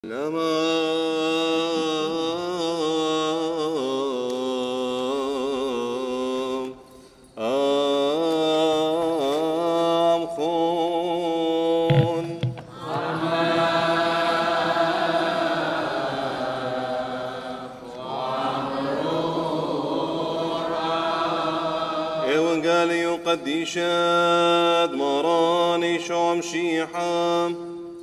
Evangelio قديشاد مراني شوم شيحام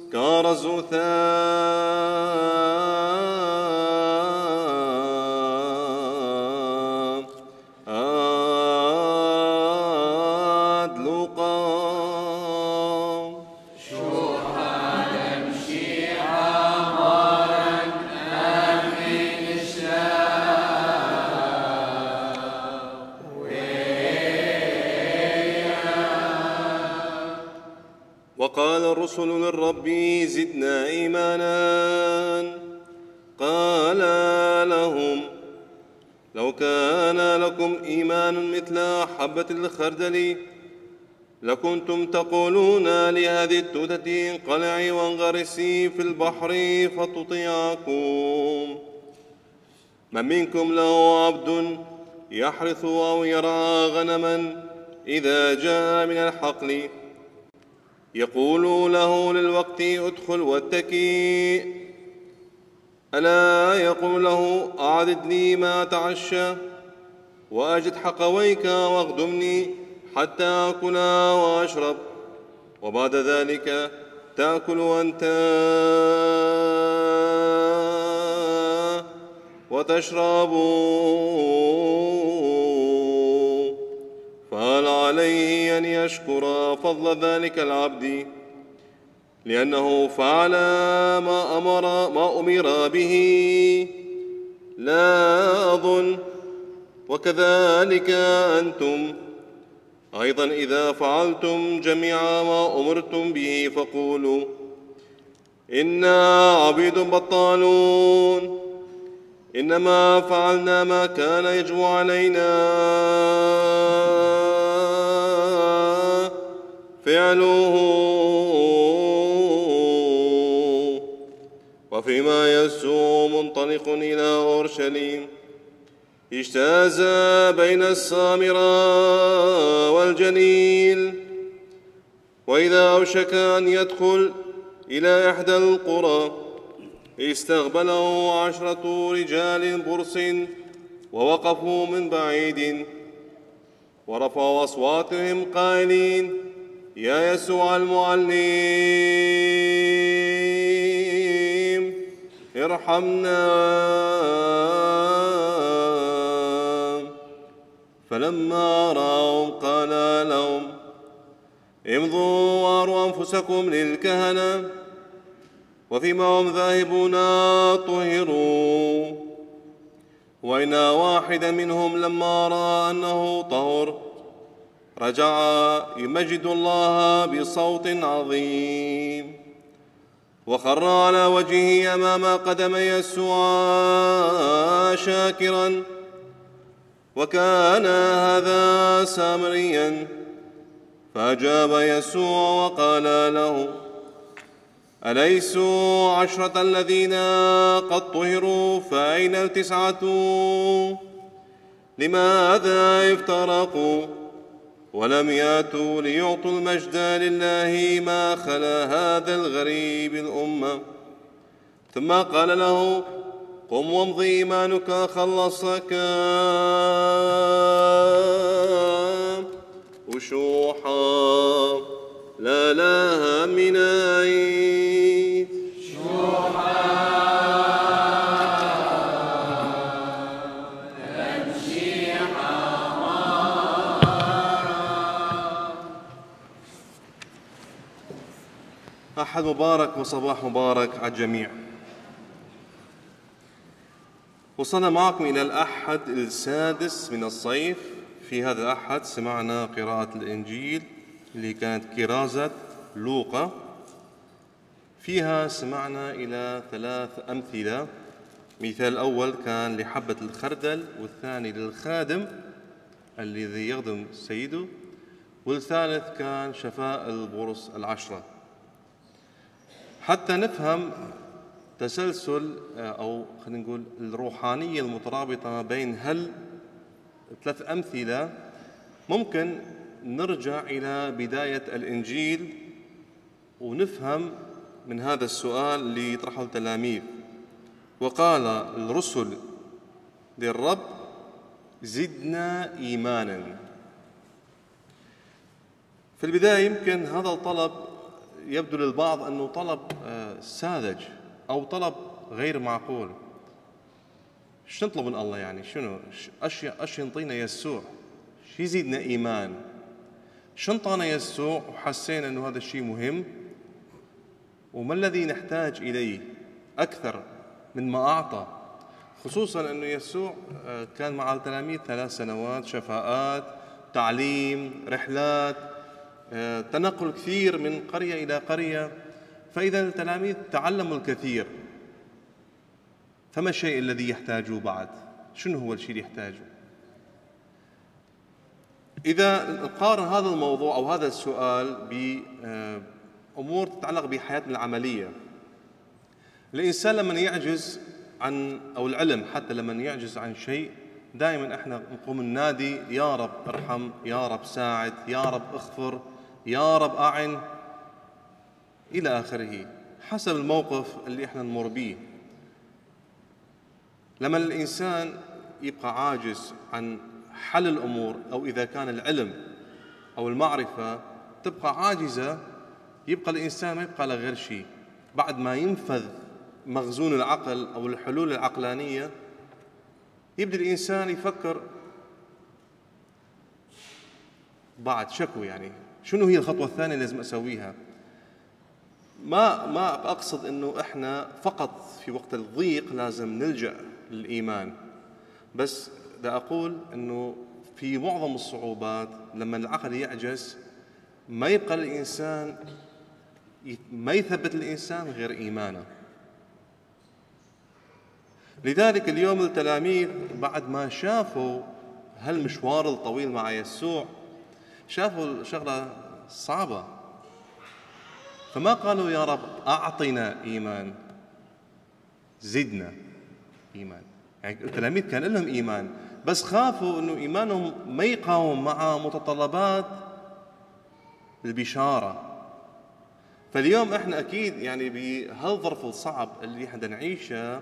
كارزوثام أدلقام شوحان مشيحة مرن أمين وقال الرسل للرب زدنا إيمانا قال لهم لو كان لكم إيمان مثل حبة الخردل لكنتم تقولون لهذه التوتة انقلعي وانغرسي في البحر فتطيعكم. من منكم له عبد يحرث أو يرعى غنما إذا جاء من الحقل يقول له للوقت ادخل واتكي، ألا يقول له أعدد لي ما أتعشى وأجد حقويك واخدمني حتى أكل وأشرب، وبعد ذلك تأكل أنت وتشرب؟ فهل عليه أن يشكر فضل ذلك العبد لأنه فعل ما أمر به؟ لا أظن. وكذلك أنتم أيضا إذا فعلتم جميع ما أمرتم به فقولوا إنا عبيد بطالون، إنما فعلنا ما كان يجب علينا فعله. وفيما يسوع منطلق إلى أورشليم اجتاز بين السامرة والجليل، وإذا أوشك أن يدخل إلى إحدى القرى استقبله 10 رجال برص ووقفوا من بعيد ورفعوا أصواتهم قائلين يا يسوع المعلم ارحمنا. فلما رأوا قال لهم امضوا واروا أنفسكم للكهنة، وفيما هم ذاهبون طهروا. وإن واحدا منهم لما رأى أنه طهر رجع يمجد الله بصوت عظيم، وخر على وجهه أمام قدم يسوع شاكرا. وكان هذا سامريا، فأجاب يسوع وقال له أليسوا 10 الذين قد طهروا؟ فأين 9؟ لماذا افترقوا ولم يأتوا ليعطوا المجد لله ما خلا هذا الغريب الأمة؟ ثم قال له قم وامضي إيمانك خلصك. وشوحا لا لها من عيد أحد مبارك وصباح مبارك على الجميع. وصلنا معكم إلى الأحد السادس من الصيف. في هذا الأحد سمعنا قراءة الإنجيل اللي كانت كرازة لوقا. فيها سمعنا إلى 3 أمثلة. مثال الأول كان لحبة الخردل، والثاني للخادم الذي يخدم سيده، والثالث كان شفاء البرص 10. حتى نفهم تسلسل أو خلينا نقول الروحانية المترابطة بين 3 أمثلة، ممكن نرجع إلى بداية الإنجيل ونفهم من هذا السؤال اللي يطرحه التلاميذ. وقال الرسل للرب: زدنا إيمانا. في البداية يمكن هذا الطلب يبدو للبعض أنه طلب ساذج أو طلب غير معقول. شو نطلب من الله يعني؟ شنو أش ينطينا يسوع؟ شو يزيدنا إيمان؟ شو انطانا يسوع وحسينا أنه هذا الشيء مهم؟ وما الذي نحتاج إليه أكثر من ما أعطى؟ خصوصا أنه يسوع كان مع التلاميذ 3 سنوات، شفاءات، تعليم، رحلات، تنقل كثير من قرية إلى قرية. فإذا التلاميذ تعلموا الكثير، فما الشيء الذي يحتاجوه بعد؟ شنو هو الشيء اللي يحتاجه؟ إذا نقارن هذا الموضوع أو هذا السؤال بأمور تتعلق بحياتنا العملية، الإنسان لما يعجز عن، أو العلم حتى لما يعجز عن شيء، دائما احنا نقوم ننادي: يا رب ارحم، يا رب ساعد، يا رب اغفر، يا رب أعن، إلى آخره، حسب الموقف اللي احنا نمر به. لما الإنسان يبقى عاجز عن حل الأمور، أو إذا كان العلم أو المعرفة تبقى عاجزة، يبقى الإنسان ما يبقى له غير شيء. بعد ما ينفذ مخزون العقل أو الحلول العقلانية، يبدأ الإنسان يفكر بعد شكو، يعني شنو هي الخطوة الثانية اللي لازم أسويها؟ ما أقصد أنه إحنا فقط في وقت الضيق لازم نلجأ للإيمان، بس دا أقول أنه في معظم الصعوبات لما العقل يعجز، ما يبقى الإنسان، ما يثبت الإنسان غير إيمانه. لذلك اليوم التلاميذ بعد ما شافوا هالمشوار الطويل مع يسوع، شافوا شغلة صعبة، فما قالوا: يا رب أعطنا إيمان، زدنا إيمان. يعني التلاميذ كان لهم إيمان، بس خافوا أنه إيمانهم ما يقاوم مع متطلبات البشارة. فاليوم احنا أكيد يعني بهالظرف الصعب اللي احنا نعيشه،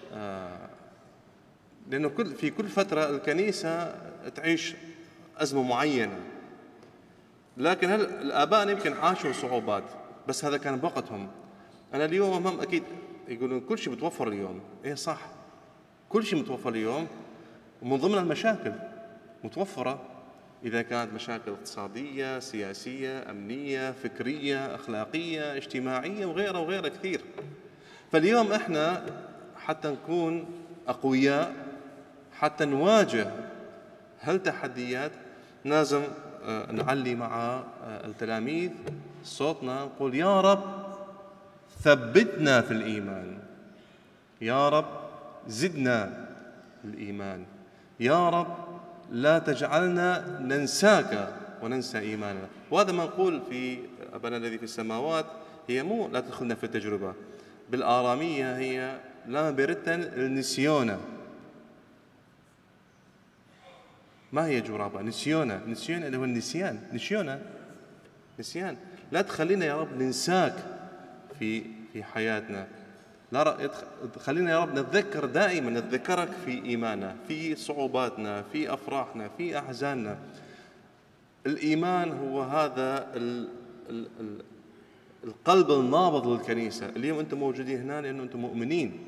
لأنه في كل فترة الكنيسة تعيش أزمة معينة، لكن الآباء يمكن عاشوا صعوبات، بس هذا كان بوقتهم. أنا اليوم هم أكيد يقولون كل شيء متوفر اليوم. إيه صح، كل شيء متوفر اليوم، ومن ضمن المشاكل متوفرة، إذا كانت مشاكل اقتصادية، سياسية، أمنية، فكرية، أخلاقية، اجتماعية، وغيرها وغيرها كثير. فاليوم إحنا حتى نكون أقوياء، حتى نواجه هالتحديات، لازم نعلي مع التلاميذ صوتنا، نقول: يا رب ثبتنا في الإيمان، يا رب زدنا الإيمان، يا رب لا تجعلنا ننساك وننسى إيماننا. وهذا ما نقول في أبانا الذي في السماوات، هي مو لا تدخلنا في التجربة، بالآرامية هي لا برتن النسيونة. ما هي جرابة؟ نسيونة. نسيون اللي هو النسيان، نسيان. لا تخلينا يا رب ننساك في حياتنا، لا خلينا يا رب نتذكر دائما، نتذكرك في إيماننا، في صعوباتنا، في أفراحنا، في أحزاننا. الإيمان هو هذا القلب النابض للكنيسة. اليوم أنتم موجودين هنا لأنه أنتم مؤمنين.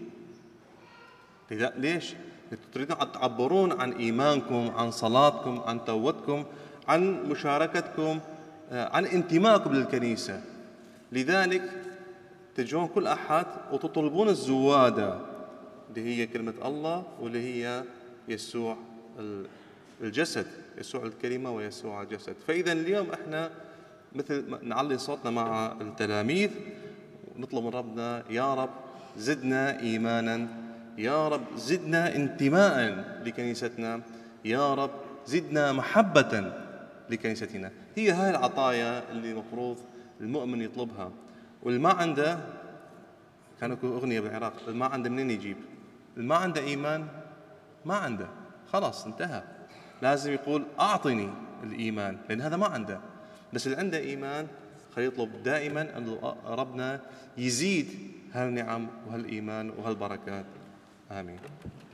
ليش؟ تريدون تعبرون عن إيمانكم، عن صلاتكم، عن توبتكم، عن مشاركتكم، عن انتمائكم للكنيسة. لذلك تجون كل أحد وتطلبون الزوادة اللي هي كلمة الله، واللي هي يسوع الجسد، يسوع الكلمة ويسوع الجسد. فإذا اليوم احنا مثل نعلي صوتنا مع التلاميذ ونطلب من ربنا: يا رب زدنا إيمانا، يا رب زدنا انتماء لكنيستنا، يا رب زدنا محبة لكنيستنا. هي هاي العطايا اللي المفروض المؤمن يطلبها، واللي ما عنده كانوا أغنية بالعراق، ما عنده منين يجيب؟ ما عنده إيمان ما عنده، خلاص انتهى. لازم يقول أعطني الإيمان، لأن هذا ما عنده. بس اللي عنده إيمان خيطلب دائما أن ربنا يزيد هالنعم وهالإيمان وهالبركات. آمين.